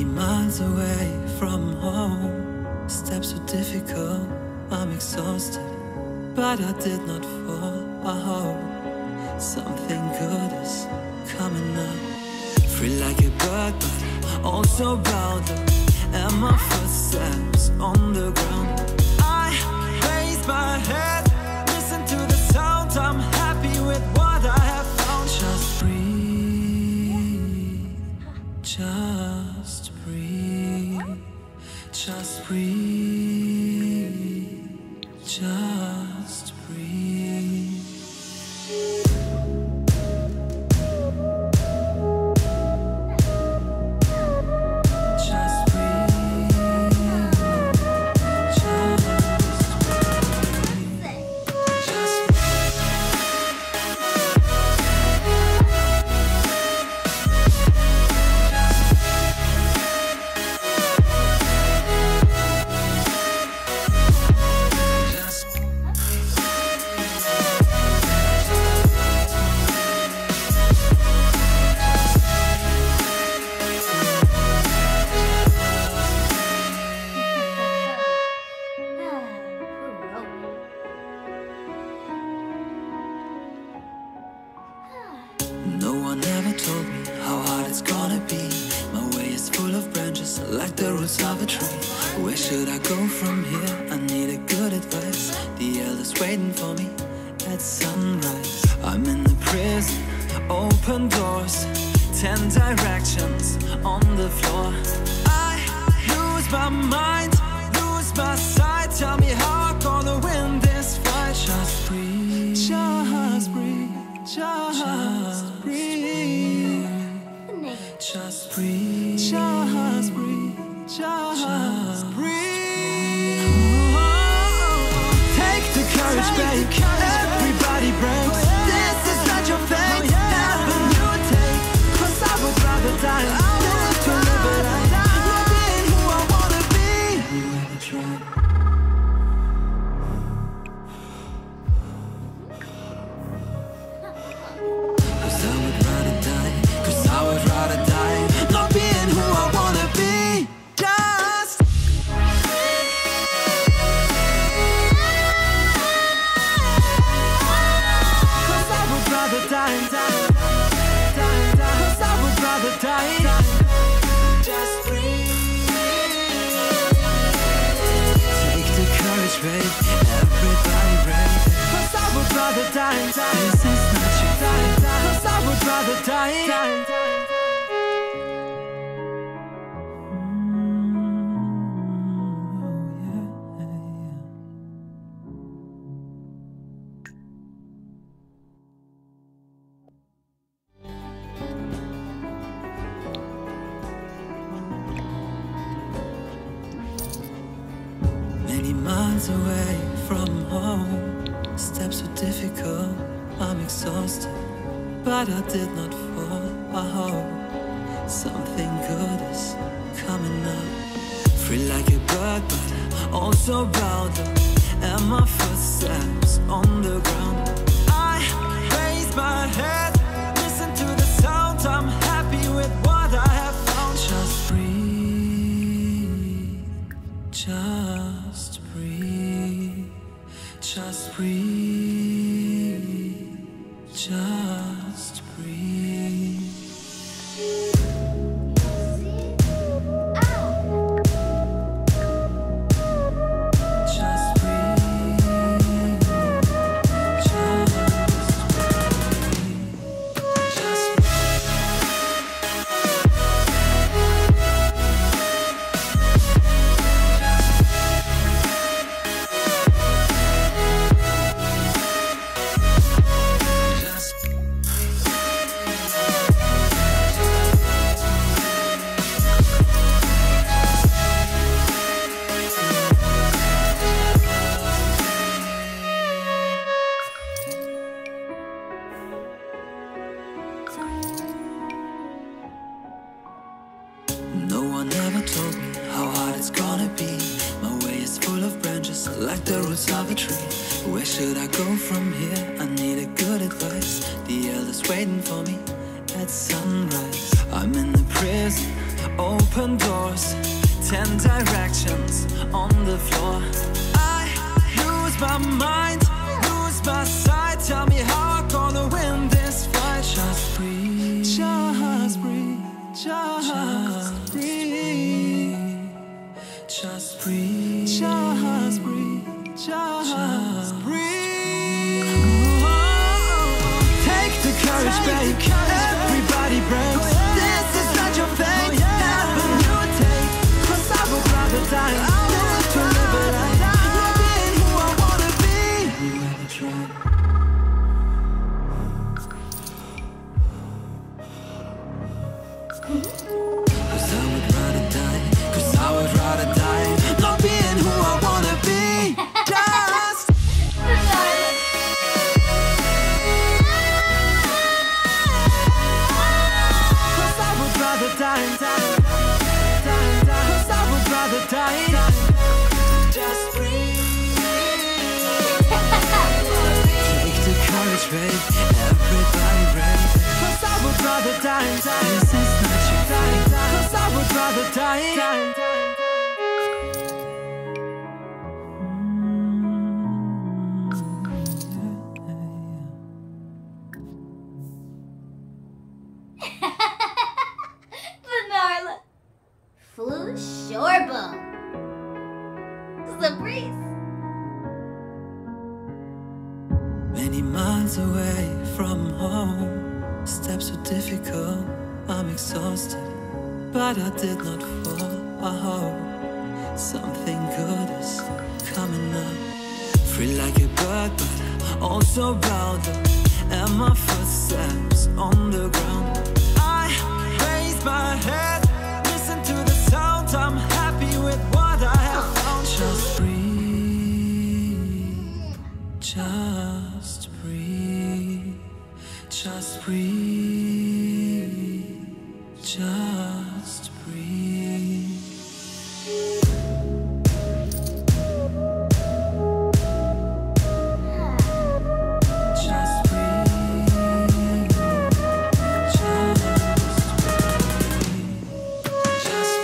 Many miles away from home, steps were difficult, I'm exhausted, but I did not fall. I hope something good is coming up. Free like a bird, but also bound up, and my footsteps on the ground. I raise my head, listen to the sound, I'm happy with what I have found. Just breathe, just breathe, just breathe, just breathe. No one ever told me how hard it's gonna be. My way is full of branches, like the roots of a tree. Where should I go from here? I need a good advice. The elders waiting for me at sunrise. I'm in the prison, open doors, 10 directions on the floor. I lose my mind, lose my sight. Tell me how I'm gonna win this fight. Just breathe, just breathe, just breathe, just breathe, just breathe, just breathe. Take the courage, babe. Everybody breaks. This is not your fate. Never new take. 'Cause I would rather die than to live a life not being who I wanna be. Have you ever tried? 'Cause I would rather die. 'Cause I would rather die not being who I wanna be. Just 'cause I would rather die, die, die, die. 'Cause I would rather die. Just breathe. Take the courage, babe. Everybody brave. 'Cause I would rather die, die. This is not your die, die. 'Cause I would rather die, die, die. Many miles away from home, steps were difficult, I'm exhausted, but I did not fall. I hope something good is coming up. Free like a bird, but also bound up, and my footsteps on the ground. I raise my head, listen to the sound, I'm happy with what I have found. Just breathe, just breathe, just breathe, just breathe. Just breathe, just breathe, just No one ever told me how hard it's gonna be. My way is full of branches, like the roots of a tree. Where should I go from here? I need a good advice. The elders waiting for me at sunrise. I'm in the prison, open doors, 10 directions on the floor. I lose my mind, lose my sight. Tell me how I'm gonna win this fight. Just breathe, just breathe, just breathe, just breathe, just breathe, just breathe. Take the courage, babe. Everybody breaks. This is not your fate. Never you take. 'Cause I would rather die than to live a life not being who I wanna be. Have you ever tried? 'Cause I would rather die. 'Cause I would rather die not being who I wanna be. Just. 'Cause I would rather die. 'Cause I would rather die. Just breathe. Take the courage, babe. Everybody ready. 'Cause I would rather die. This is not your time. 'Cause I would rather die. Vanarla. Flu Shorbum. Sabrice. Many miles away from home, steps were difficult, I'm exhausted, but I did not fall. I hope something good is coming up. Free like a bird, but also bound up, and my footsteps on the ground. I raise my head, listen to the sound, I'm happy with what I have found. Just breathe, just breathe, just breathe, just breathe. Just breathe, just breathe, just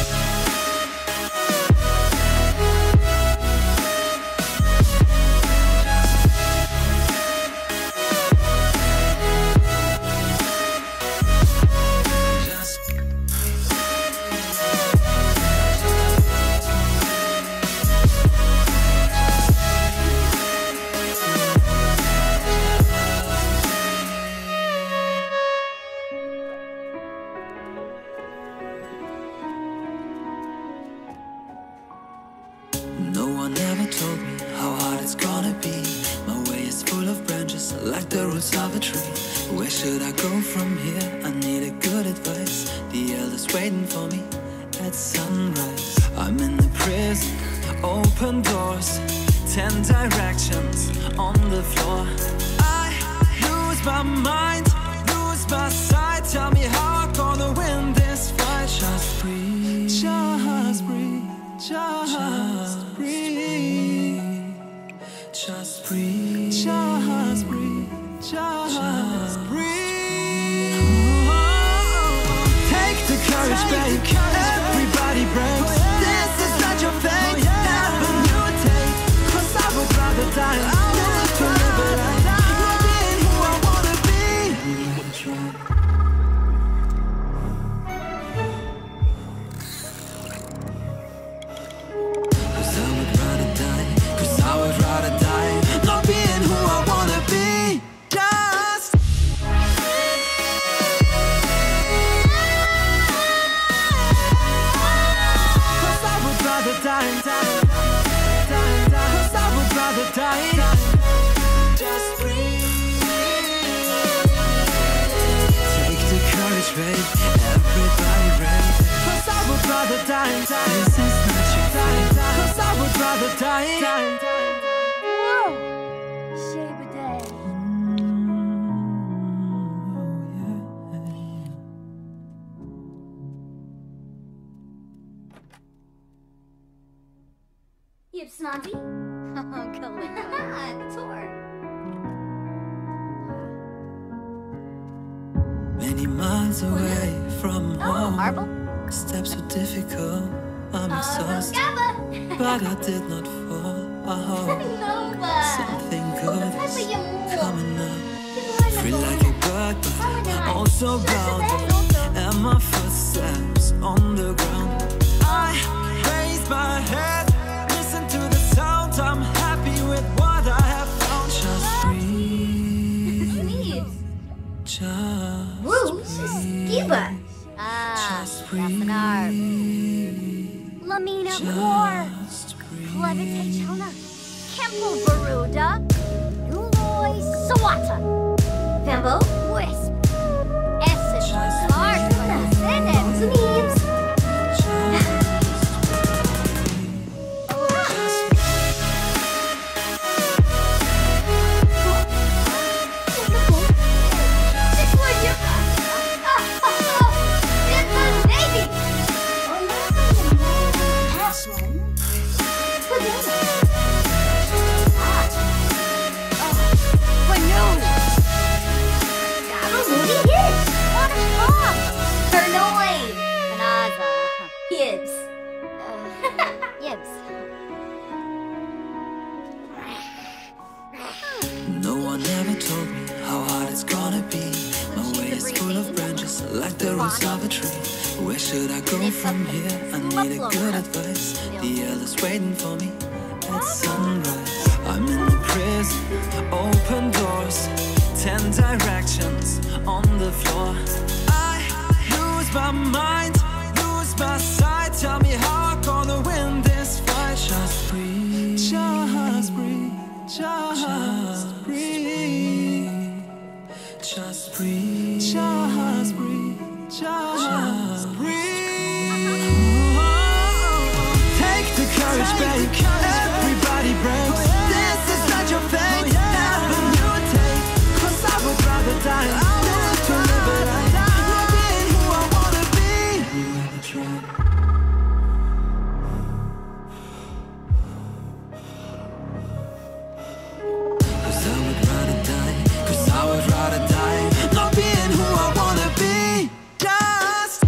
No one ever told me how hard it's gonna be. My way is full of branches like the roots of a tree. Where should I go from here? I need a good advice. The elders waiting for me at sunrise. I'm in the prison, open doors, 10 directions on the floor. I lose my mind, lose my sight. Tell me how I'm gonna win this fight. Just breathe, just breathe, just breathe, just breathe, just breathe, just breathe. Take the courage, babe. Everybody breaks. This is not your fate. Never you take. 'Cause I would rather die than to live a life not being who I wanna be. Have you ever tried? 'Cause I would rather die. 'Cause I would rather die not being who I wanna be. Just. 'Cause I would rather die. 'Cause I would rather die. Just breathe. Take the courage, babe. Everybody ready. 'Cause I would rather die. This is not your time. 'Cause I would rather die. Whoa. Shave a day. Yip Snobby. Oh, Kalinka. Tour. Many miles away from Oh, home, marble. Steps were difficult, I'm exhausted, but I did not fall. I hope something good is coming up. Free like a bird, but also bound. And my footsteps on the ground. I raise my head, listen to the sound. I'm happy with what I have found. Just breathe. Just breathe. Just breathe. Lamina War. Levitate Chona. Kempo Baruda. Nuloy Sawata. Fembo Wisp. Essence. Large. Sentence. Memes. No one ever told me how hard it's gonna be. My way is full of branches, like the roots of a tree. Where should I go from here? I need a good advice. The elders waiting for me at sunrise. I'm in the prison, open doors, 10 directions on the floor. I lose my mind, lose my sight. Tell me how I'm gonna win this fight. Just breathe, just breathe. Just breathe. Just breathe. Just breathe. Just breathe. Take the courage, babe. Everybody breaks. This is not your fate. Haven't you take? 'Cause I would rather die than to live a life not being who I wanna be. You ever tried? Not being who I wanna be. Just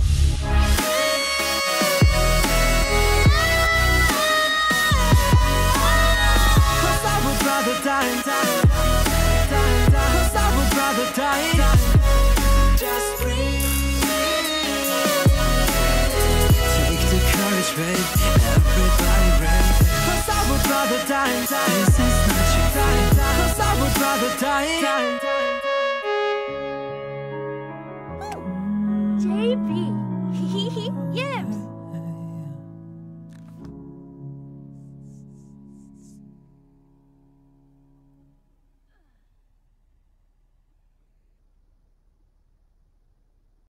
cause I would rather die. Cause I would rather die. Just breathe. Take the courage, babe. Everybody brave. Cause I would rather die. This is not your fate. Cause I would rather die. JP.